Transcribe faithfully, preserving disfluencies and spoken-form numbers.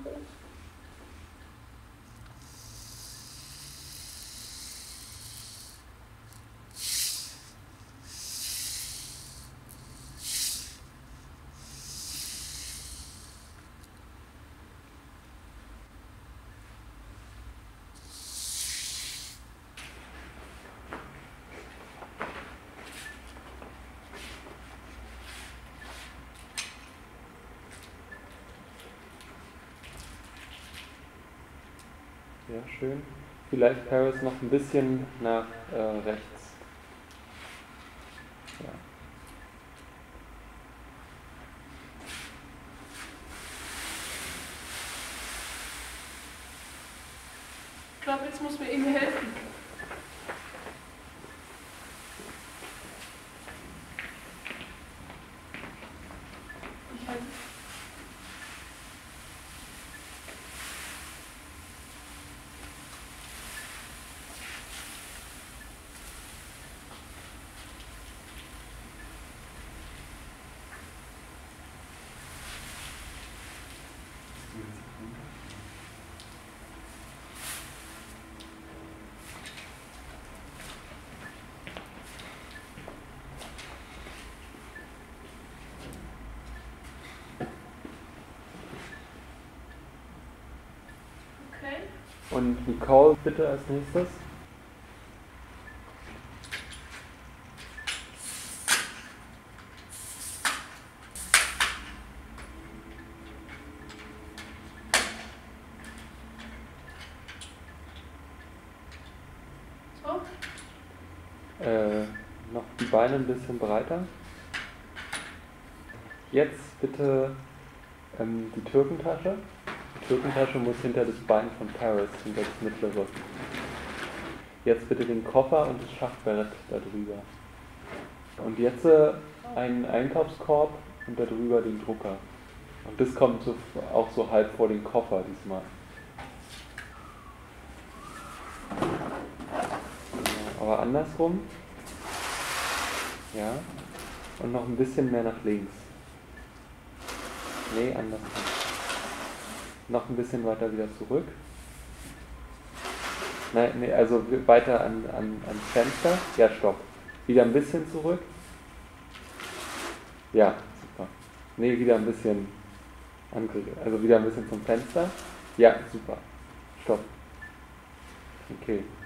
Ja, schön. Vielleicht Paris noch ein bisschen nach äh, rechts. Ja. Ich glaube, jetzt muss mir irgendwie helfen. Ich halte. Okay. Und Nicole bitte als nächstes. So. Äh, noch die Beine ein bisschen breiter. Jetzt bitte ähm, die Türkentasche. Die Türkentasche muss hinter das Bein von Paris, hinter das mittlere. Jetzt bitte den Koffer und das Schachbrett darüber. Und jetzt äh, einen Einkaufskorb und darüber den Drucker. Und das kommt so, auch so halb vor den Koffer diesmal. Ja, aber andersrum. Ja. Und noch ein bisschen mehr nach links. Nee, andersrum. Noch ein bisschen weiter wieder zurück. Nein, nee, also weiter an, an, ans Fenster. Ja, stopp. Wieder ein bisschen zurück. Ja, super. Nee, wieder ein bisschen, also wieder ein bisschen zum Fenster. Ja, super. Stopp. Okay.